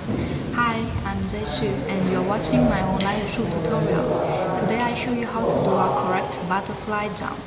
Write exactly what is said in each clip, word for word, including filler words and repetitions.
Hi, I'm Zexu and you're watching my online Yushu tutorial. Today I show you how to do a correct butterfly jump.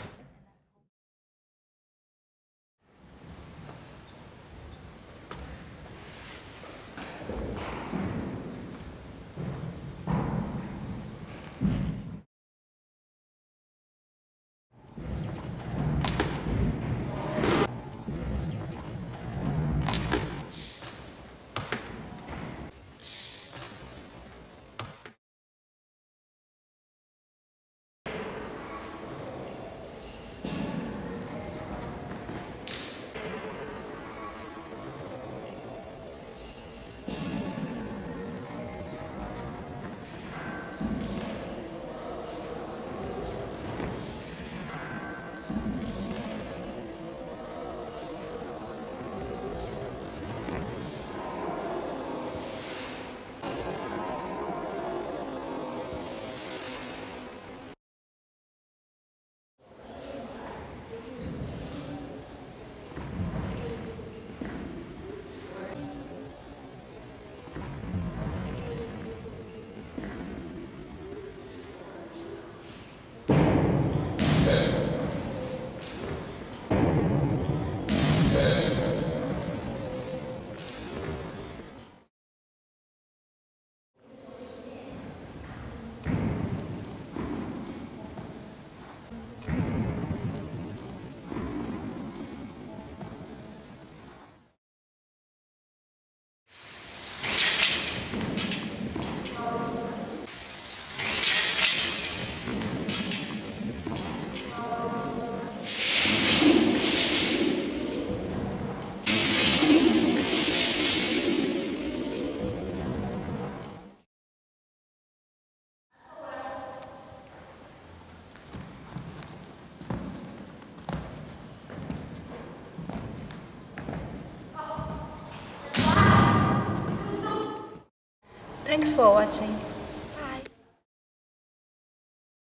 Thanks for watching.